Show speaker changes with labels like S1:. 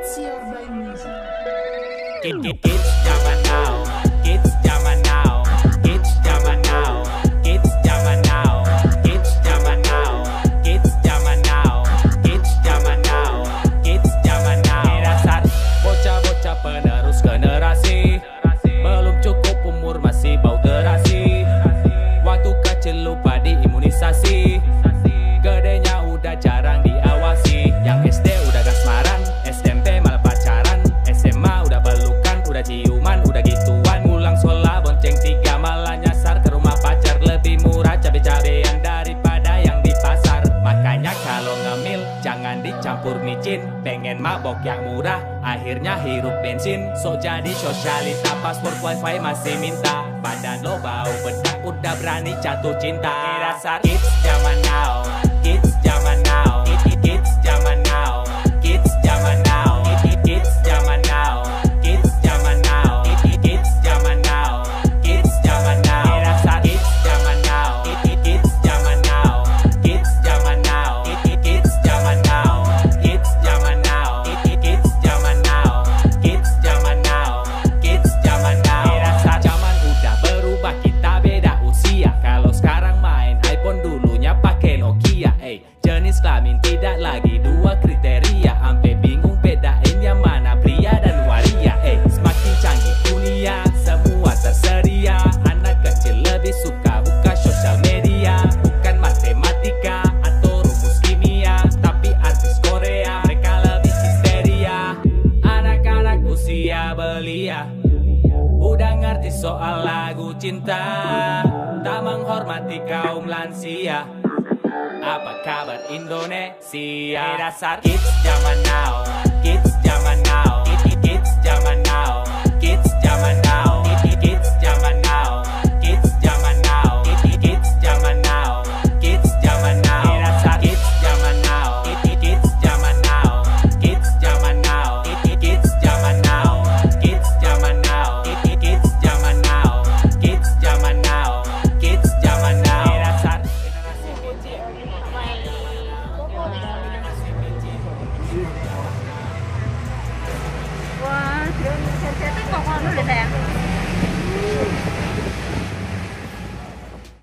S1: It's your by music.
S2: Kids zaman now, kids zaman now, kids zaman now, kids zaman now, kids zaman now, kids zaman now, kids zaman now, kids zaman now. Dasar bocah-bocah penerus generasi, belum cukup umur masih bau terasi. Waktu kecil lupa diimunisasi, gedenya udah jarang diawasi. Yang SD udah kasmaran, SMP malah pacaran, SMA udah pelukan, udah ciuman, udah gituan. Pulang sekolah bonceng tiga, malah nyasar ke rumah pacar. Lebih murah cabe-cabean daripada yang di pasar. Makanya kalau ngemil jangan dicampur micin. Pengen mabok yang murah, akhirnya hirup bensin. So jadi sosialita, paspor wifi masih minta. Badan lo bau bedak, udah berani jatuh cinta. Dasar kids zaman now, kids zaman now, kids zaman now, kids zaman now, kids zaman now, kids zaman now, kids zaman now, kids zaman now. Dasar kids zaman now, kids zaman now, kids zaman now, kids zaman now, kids zaman now, kids zaman now, kids zaman now, kids zaman now. Dasar zaman udah berubah, kita beda usia. Kalau sekarang main iPhone, dulunya pakai Nokia. Jenis kelamin tidak lagi dua kriteria. Ampe bingung bedain yang mana pria dan waria. Semakin canggih dunia, semua tersedia. Anak kecil lebih suka buka sosial media. Bukan matematika atau rumus kimia, tapi artis Korea, mereka lebih histeria. Anak-anak usia belia udah ngerti soal lagu cinta, tak menghormati kaum lansia. Apa kabar Indonesia? Dasar kids zaman now, kids zaman now,